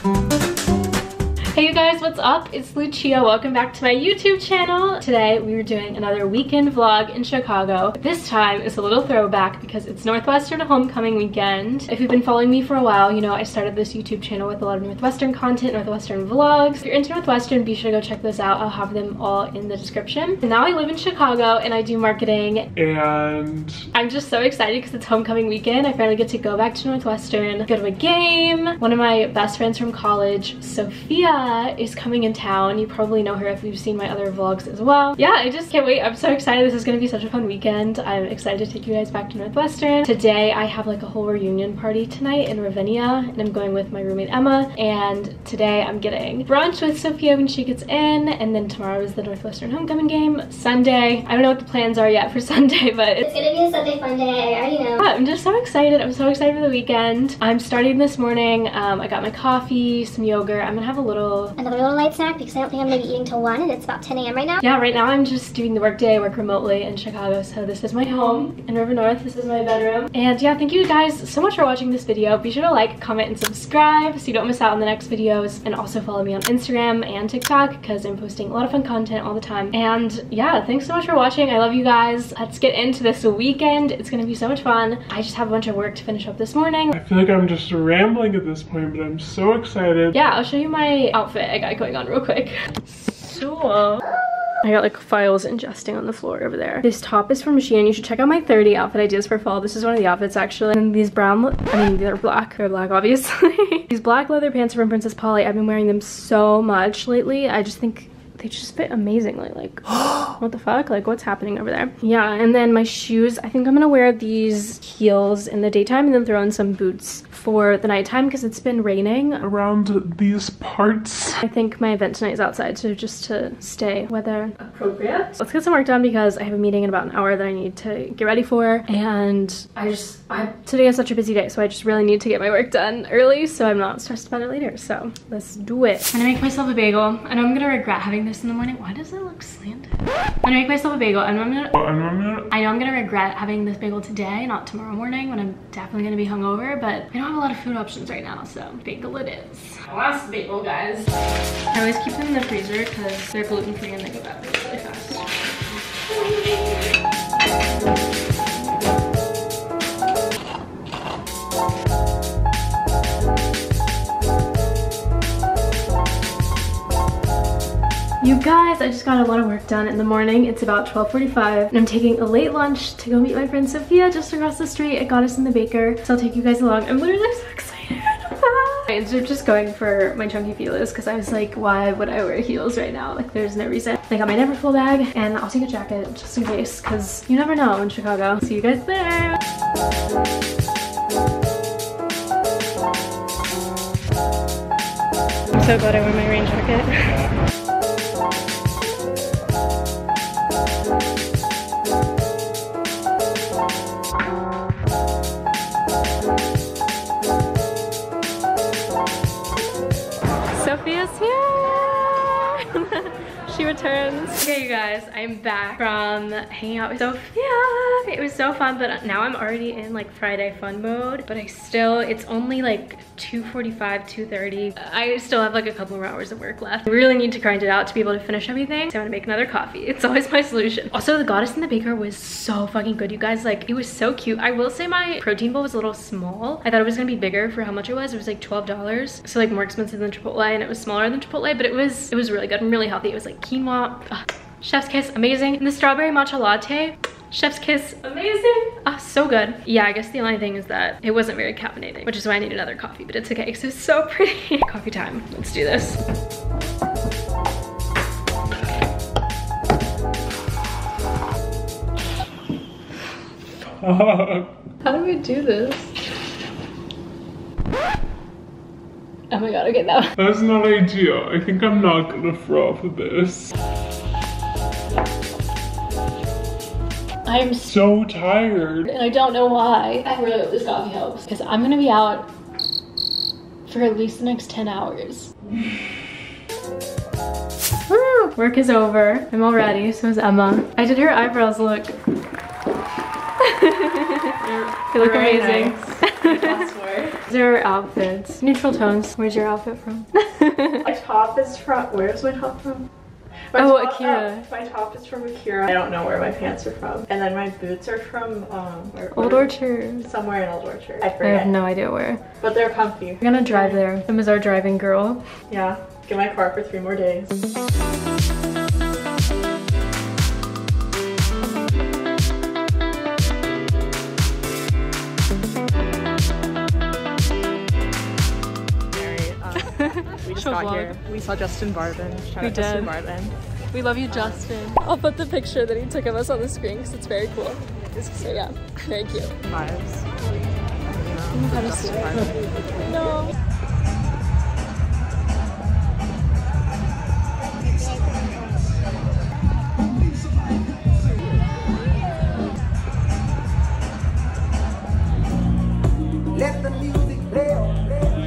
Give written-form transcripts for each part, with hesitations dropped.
Hey you guys, what's up? It's Lucia. Welcome back to my YouTube channel. Today we are doing another weekend vlog in Chicago. This time is a little throwback because it's Northwestern homecoming weekend. If you've been following me for a while, you know I started this YouTube channel with a lot of Northwestern content, Northwestern vlogs. If you're into Northwestern, be sure to go check those out. I'll have them all in the description. And now I live in Chicago and I do marketing. And I'm just so excited because it's homecoming weekend. I finally get to go back to Northwestern, go to a game. One of my best friends from college, Sophia, is coming in town. You probably know her if you've seen my other vlogs as well. Yeah, I just can't wait. I'm so excited. This is going to be such a fun weekend. I'm excited to take you guys back to Northwestern. Today I have like a whole reunion party tonight in Ravinia and I'm going with my roommate Emma, and today I'm getting brunch with Sophia when she gets in, and then tomorrow is the Northwestern homecoming game. Sunday, I don't know what the plans are yet for Sunday, but it's gonna be a Sunday fun day. I already know. Yeah, I'm just so excited. I'm so excited for the weekend. I'm starting this morning. I got my coffee, some yogurt. I'm gonna have another little light snack because I don't think I'm gonna be eating till 1 and it's about 10 a.m. right now. Yeah, right now I'm just doing the work day. I work remotely in Chicago, so this is my home in River North. This is my bedroom. And yeah, thank you guys so much for watching this video. Be sure to like, comment, and subscribe so you don't miss out on the next videos. And also follow me on Instagram and TikTok because I'm posting a lot of fun content all the time. And yeah, thanks so much for watching. I love you guys. Let's get into this weekend. It's gonna be so much fun. I just have a bunch of work to finish up this morning. I feel like I'm just rambling at this point, but I'm so excited. Yeah, I'll show you my outfit I got going on real quick. So I got like files ingesting on the floor over there. This top is from Shein. You should check out my 30 outfit ideas for fall. This is one of the outfits actually. And these brown, I mean they're black obviously. These black leather pants are from Princess Polly. I've been wearing them so much lately. I just think they just fit amazingly. Like, what the fuck? Like, what's happening over there? Yeah, and then my shoes, I think I'm gonna wear these heels in the daytime and then throw in some boots for the nighttime because it's been raining around these parts. I think my event tonight is outside, so just to stay weather appropriate. Let's get some work done because I have a meeting in about an hour that I need to get ready for, and today is such a busy day, so I just really need to get my work done early so I'm not stressed about it later. So let's do it. I'm gonna make myself a bagel. I know I'm gonna regret having this in the morning. Why does it look slanted? I'm gonna make myself a bagel and I know I'm gonna regret having this bagel today, not tomorrow morning when I'm definitely gonna be hungover, but I don't have a lot of food options right now, so bagel it is. Last bagel, guys. I always keep them in the freezer because they're gluten-free and they go bad really fast. You guys, I just got a lot of work done in the morning. It's about 12:45 and I'm taking a late lunch to go meet my friend Sophia just across the street at Goddess in the Baker. So I'll take you guys along. I'm literally so excited. I ended up just going for my chunky feelers because I was like, why would I wear heels right now? Like, there's no reason. I got my Neverfull bag and I'll take a jacket just in case because you never know in Chicago. See you guys there. I'm so glad I wear my rain jacket. Sophia's here! She returns. Okay, you guys, I'm back from hanging out with Sophia. It was so fun, but now I'm already in like Friday fun mode, but it's only like 2:45, 2:30. I still have like a couple more hours of work left. I really need to grind it out to be able to finish everything. So I'm gonna make another coffee. It's always my solution. Also, the Goddess in the Baker was so fucking good, you guys. Like, it was so cute. I will say my protein bowl was a little small. I thought it was gonna be bigger for how much it was. It was like $12. So like more expensive than Chipotle, and it was smaller than Chipotle, but it was really good and really healthy. It was like quinoa, chef's kiss, amazing. And the strawberry matcha latte, chef's kiss, amazing. So good. Yeah, I guess the only thing is that it wasn't very caffeinating, which is why I need another coffee, but it's okay because it's so pretty. Coffee time. Let's do this. How do we do this? Oh my god, okay, that That's not ideal. I think I'm not gonna throw up this. I am so tired. And I don't know why. I really hope this coffee helps because I'm gonna be out for at least the next 10 hours. Woo! Work is over. I'm all ready, so is Emma. I did her eyebrows look. They look amazing. Nice. These are our outfits. Neutral tones. Where's your outfit from? My top is from, where's my top from? Akira. My top is from Akira. I don't know where my pants are from. And then my boots are from, Old Orchard. Somewhere in Old Orchard. I I forget. have no idea where. But they're comfy. We're gonna drive there. Em is our driving girl. Yeah, get my car for 3 more days. We just got here. We saw Justin Barbin. Shout out Justin Barbin. We love you, Justin. I'll put the picture that he took of us on the screen because it's very cool. So yeah, very cute. Vibes. Justin Barbin. No. Let the music play on.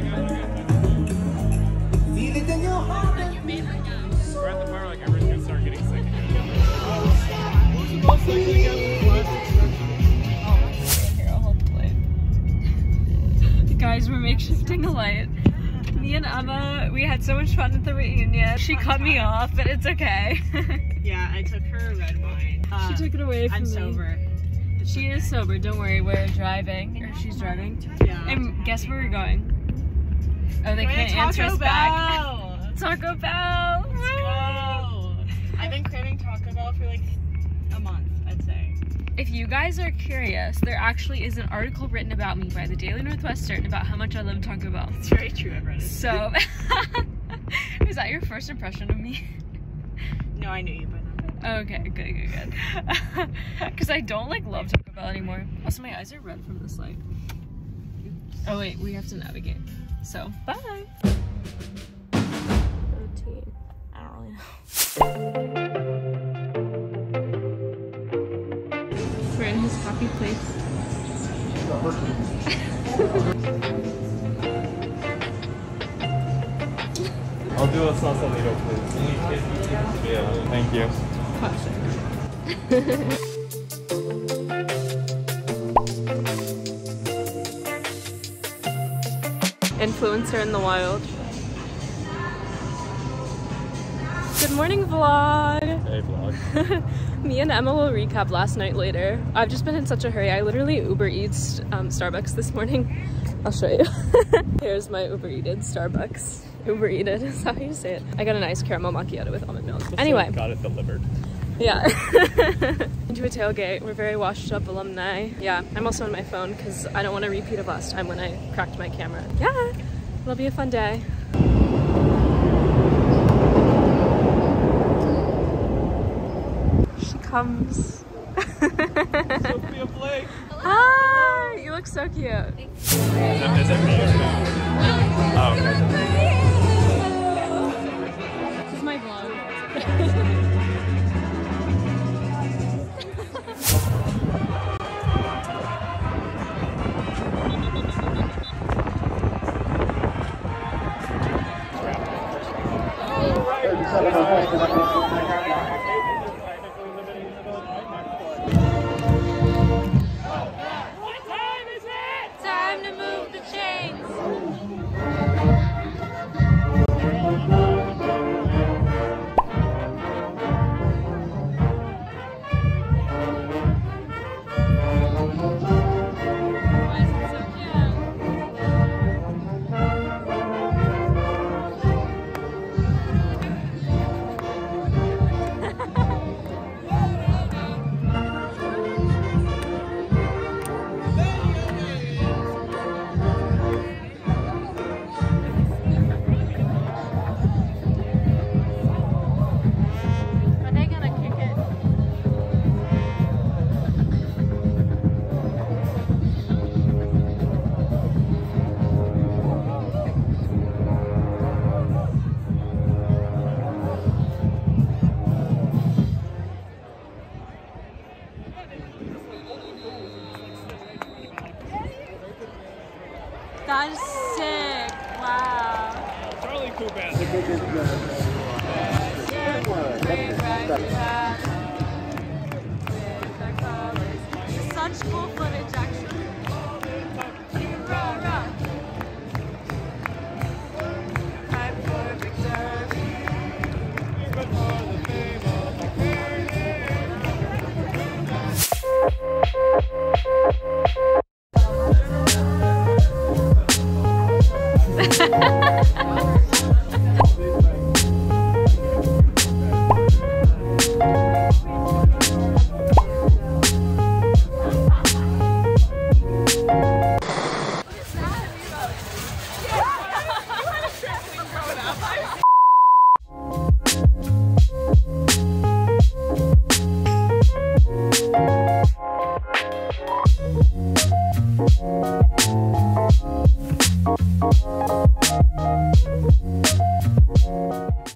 Feel it in your heart. We're at the part like everyone's gonna start getting sick again. Guys, we're makeshifting a light. Me and Emma, we had so much fun at the reunion. She cut me off, but it's okay. Yeah, I took her red wine. She took it away from me. I'm sober. She is sober, don't worry, we're driving. Or she's driving. Yeah. And guess where we're going? Oh, they can't answer us back. Taco Bell! Let's go! I've been craving Taco Bell for like a month, I'd say. If you guys are curious, there actually is an article written about me by the Daily Northwestern about how much I love Taco Bell. It's very true, I've read it. So, was that your first impression of me? No, I knew you by now. Okay, good. Because I don't like love Taco Bell anymore. Also, my eyes are red from this light. Oh wait, we have to navigate. So, bye! Routine. I don't really know. We're in his happy place. I'll do a sausalito, please. Yeah, thank you. Influencer in the wild. Good morning, vlog. Hey, vlog. Me and Emma will recap last night later. I've just been in such a hurry. I literally Uber Eats Starbucks this morning. I'll show you. Here's my Uber Eated Starbucks. Uber Eated is how you say it. I got a nice caramel macchiato with almond milk. Anyway. Got it delivered. Yeah. Into a tailgate. We're very washed up alumni. Yeah, I'm also on my phone because I don't want to repeat of last time when I cracked my camera. Yeah, it'll be a fun day. She comes. Sophia Blake. Hi, you look so cute. Is it me? Oh, okay. This is my vlog. Time to move the chains. Why is it so Are they gonna kick it? That is sick. Wow. Charlie Coop. Such cool footage, actually. I've seen